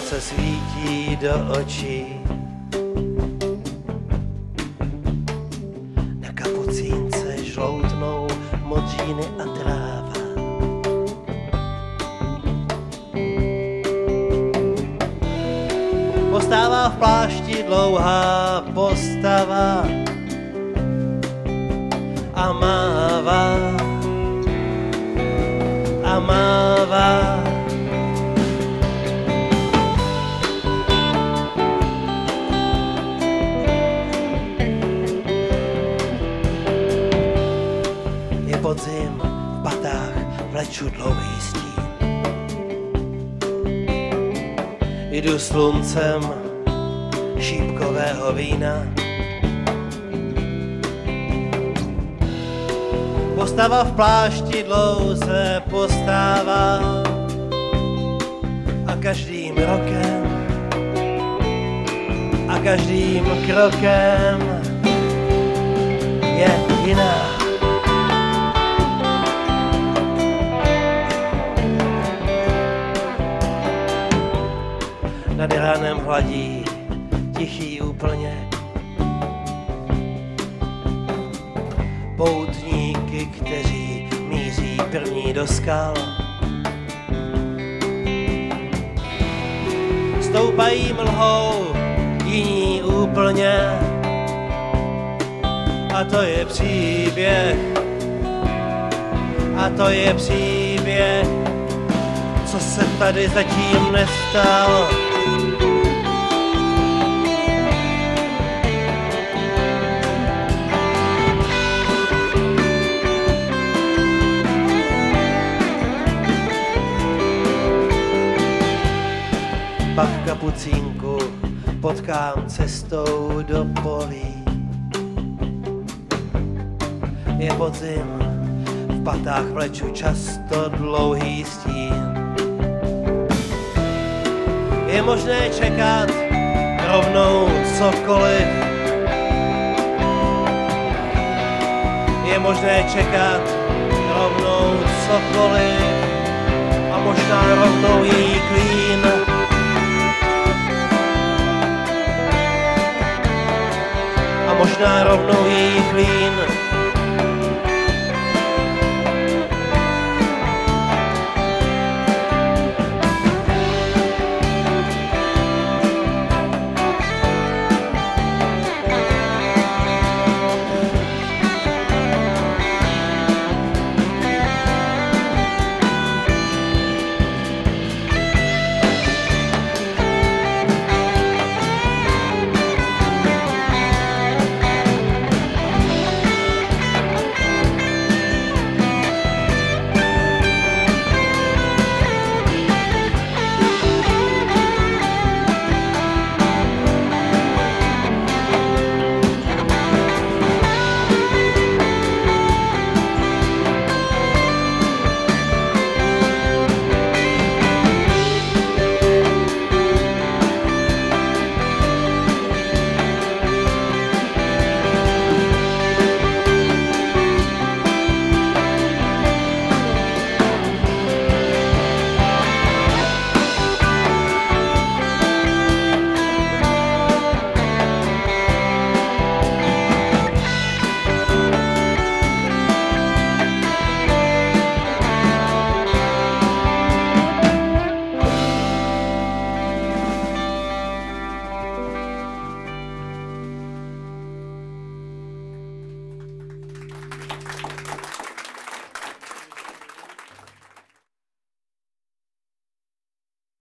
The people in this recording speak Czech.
slunce svítí do očí. Na kapucínce žloutnou modříny a tráva. Postává v plášti dlouhá postava a mává a mává. Je podzim, v patách vleču dlouhý stín. Jdu sluncem šípkového vína. Postava v plášti dlouze postává a každým rokem a každým krokem je jiná. Nad ránem hladí tichý úplně poutníky, kteří míří první do skal. Stoupají mlhou jiní úplně a to je příběh, a to je příběh, co se tady zatím nestalo. Pak kapucínku potkám cestou do polí. Je podzim, v patách vleču často dlouhý stín. Je možné čekat rovnou cokoliv. Je možné čekat rovnou cokoliv a možná rovnou její klín. A možná rovnou její klín.